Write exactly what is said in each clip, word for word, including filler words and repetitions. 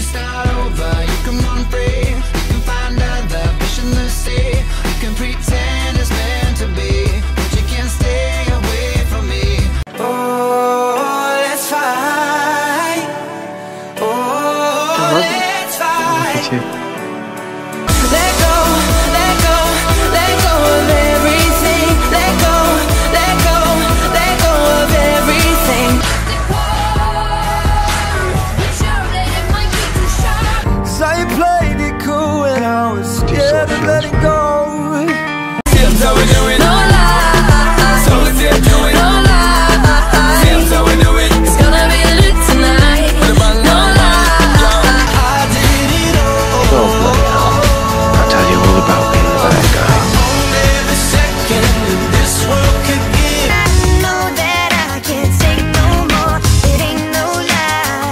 start over. You can run free, you can find other fish in the sea. You can pretend it's meant to be, but you can't stay away from me. Oh, let's fight. Oh, let's fight. Let go, let go, let go of everything. Let go, let go, let go of everything. So you played it cool when I was scared of letting go. Seems how we do it. No lie. So we did do it. No lie. Seems how we do it. It's gonna be lit tonight. No lie. I did it all. Oh, bloody hell. I'll tell you all about being the bad guy. Every second this world could give. I know that I can't take no more. It ain't no lie.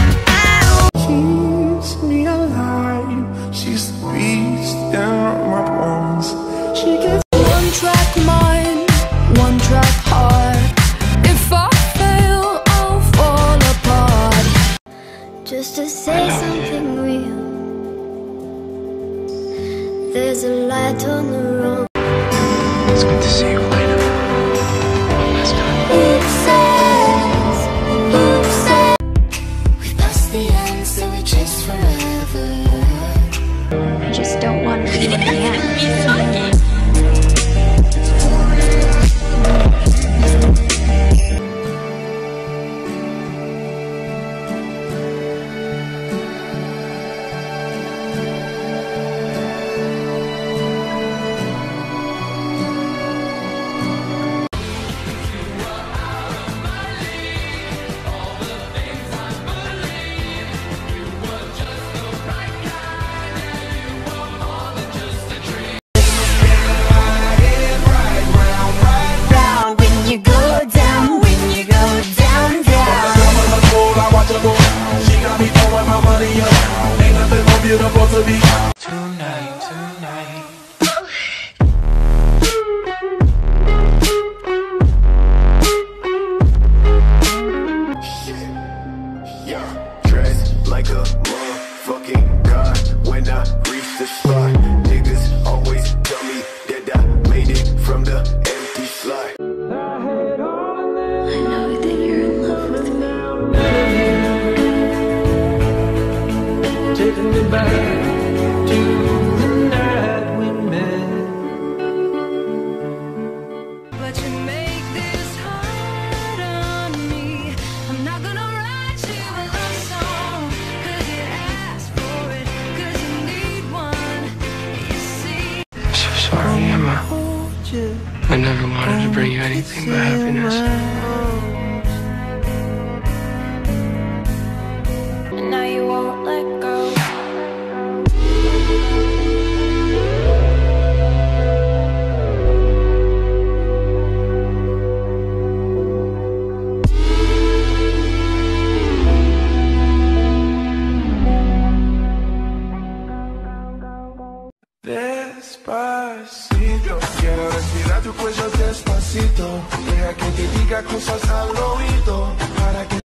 Keeps me alive. She's the beast down my bones. She gets one track mind, one track heart. If I fail, I'll fall apart. Just to say something real. There's a light on the road. It's good to see you, Elena. Last time. It says, it says we passed the end, so we chase forever. I just don't want to be in the end. When you go down, when you go down, down. She got me throwing my money up. Ain't nothing more beautiful to be. Tonight, tonight. Yeah, dressed like a motherfucking god. When I reach the spot, niggas always tell me that I made it from the empty slot. I know that you're in love with me. Taking me back to the night we met. But you make this hard on me. I'm not gonna write you a love song, 'cause you asked for it, 'cause you need one. You see, I'm so sorry, Emma. I never wanted to bring you anything but happiness. And now you won't let go. Despacito, quiero respirar tu cuello despacito. Deja que te diga cosas al oído para que